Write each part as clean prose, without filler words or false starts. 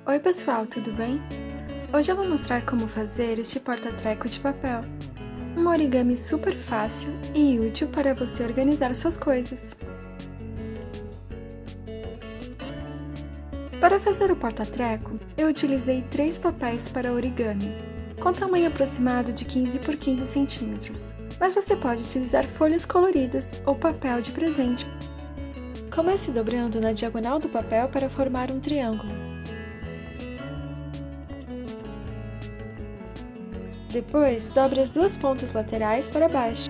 Oi pessoal, tudo bem? Hoje eu vou mostrar como fazer este porta-treco de papel. Um origami super fácil e útil para você organizar suas coisas. Para fazer o porta-treco, eu utilizei 3 papéis para origami, com tamanho aproximado de 15 por 15 centímetros. Mas você pode utilizar folhas coloridas ou papel de presente. Comece dobrando na diagonal do papel para formar um triângulo. Depois, dobre as 2 pontas laterais para baixo.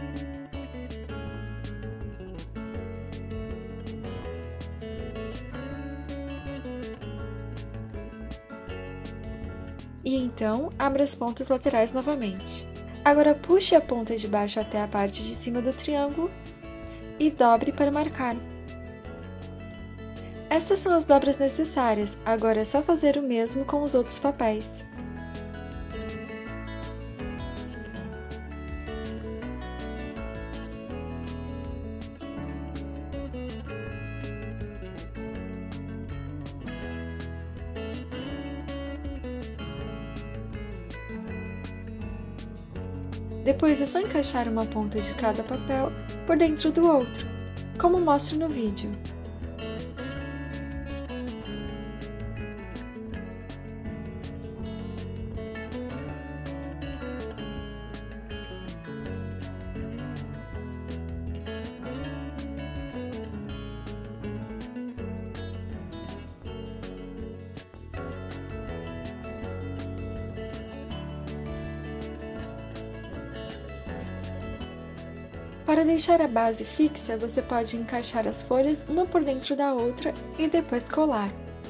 E então, abra as pontas laterais novamente. Agora puxe a ponta de baixo até a parte de cima do triângulo e dobre para marcar. Estas são as dobras necessárias, agora é só fazer o mesmo com os outros papéis. Depois é só encaixar uma ponta de cada papel por dentro do outro, como mostro no vídeo. Para deixar a base fixa, você pode encaixar as folhas uma por dentro da outra e depois colar.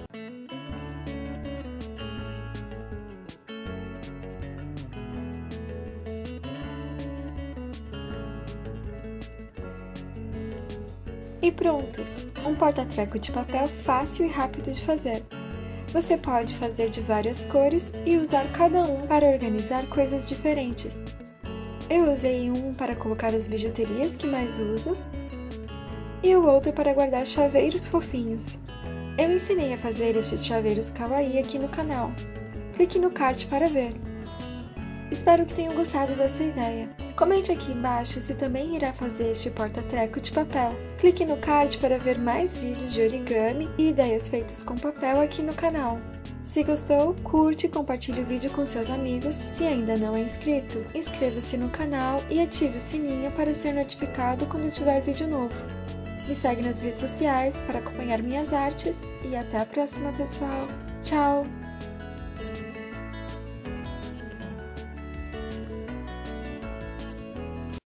E pronto! Um porta-treco de papel fácil e rápido de fazer. Você pode fazer de várias cores e usar cada um para organizar coisas diferentes. Eu usei um para colocar as bijuterias que mais uso e o outro para guardar chaveiros fofinhos. Eu ensinei a fazer estes chaveiros kawaii aqui no canal. Clique no card para ver. Espero que tenham gostado dessa ideia. Comente aqui embaixo se também irá fazer este porta-treco de papel. Clique no card para ver mais vídeos de origami e ideias feitas com papel aqui no canal. Se gostou, curte e compartilhe o vídeo com seus amigos. Se ainda não é inscrito, inscreva-se no canal e ative o sininho para ser notificado quando tiver vídeo novo. Me segue nas redes sociais para acompanhar minhas artes e até a próxima, pessoal! Tchau!